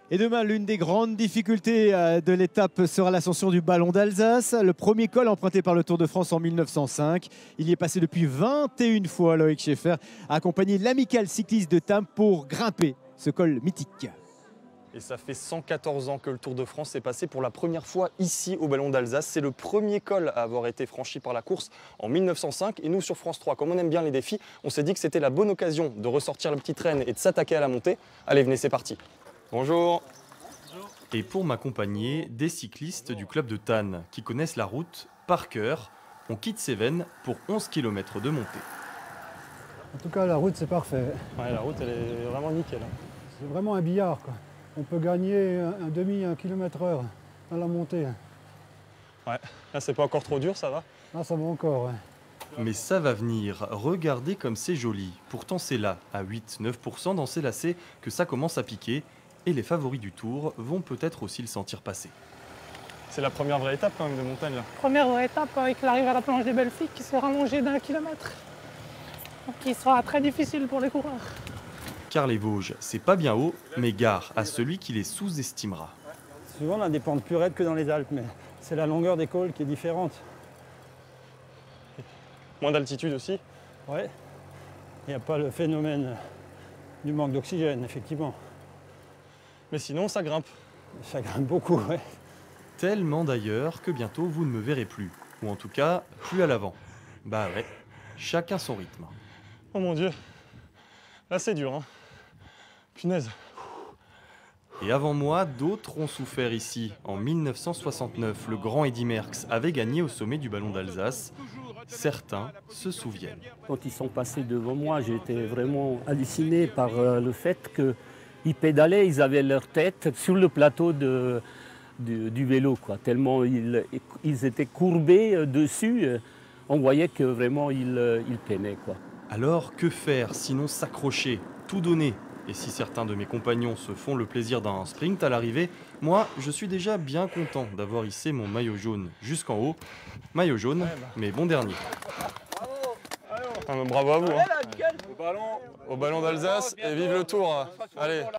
Et demain, l'une des grandes difficultés de l'étape sera l'ascension du Ballon d'Alsace. Le premier col emprunté par le Tour de France en 1905. Il y est passé depuis 21 fois, Loïc Schaeffer, accompagné de l'Amicale cycliste de Tarbes pour grimper ce col mythique. Et ça fait 114 ans que le Tour de France est passé pour la première fois ici au Ballon d'Alsace. C'est le premier col à avoir été franchi par la course en 1905. Et nous, sur France 3, comme on aime bien les défis, on s'est dit que c'était la bonne occasion de ressortir le petit traîne et de s'attaquer à la montée. Allez, venez, c'est parti. Bonjour. Et pour m'accompagner, des cyclistes du club de Thann qui connaissent la route par cœur. On quitte Cévennes pour 11 km de montée. En tout cas, la route, c'est parfait. Ouais, la route, elle est vraiment nickel. C'est vraiment un billard, quoi. On peut gagner un km/h dans la montée. Ouais, là, c'est pas encore trop dur, ça va? Là, ça va encore, ouais. Mais ça va venir, regardez comme c'est joli. Pourtant c'est là, à 8-9% dans ces lacets, que ça commence à piquer. Et les favoris du Tour vont peut-être aussi le sentir passer. C'est la première vraie étape quand même de montagne là. Première vraie étape avec l'arrivée à la planche des Belles-Filles qui s'est rallongée d'1 kilomètre. Donc qui sera très difficile pour les coureurs. Car les Vosges, c'est pas bien haut, mais gare à celui qui les sous-estimera. Souvent on a des pentes plus raides que dans les Alpes, mais c'est la longueur des cols qui est différente. Moins d'altitude aussi. Ouais. Il n'y a pas le phénomène du manque d'oxygène, effectivement. Mais sinon, ça grimpe. Ça grimpe beaucoup, ouais. Tellement d'ailleurs que bientôt vous ne me verrez plus. Ou en tout cas, plus à l'avant. Bah ouais, chacun son rythme. Oh mon Dieu. Là, c'est dur, hein. Punaise. Et avant moi, d'autres ont souffert ici. En 1969, le grand Eddy Merckx avait gagné au sommet du Ballon d'Alsace. Certains se souviennent. Quand ils sont passés devant moi, j'ai été vraiment halluciné par le fait qu'ils pédalaient, ils avaient leur tête sur le plateau du vélo, quoi. Tellement ils étaient courbés dessus, on voyait que vraiment ils peinaient, quoi. Alors que faire sinon s'accrocher, tout donner? Et si certains de mes compagnons se font le plaisir d'un sprint à l'arrivée, moi, je suis déjà bien content d'avoir hissé mon maillot jaune jusqu'en haut. Maillot jaune, mais bon dernier. Bravo à vous. Hein. Au Ballon d'Alsace et vive le Tour. Allez.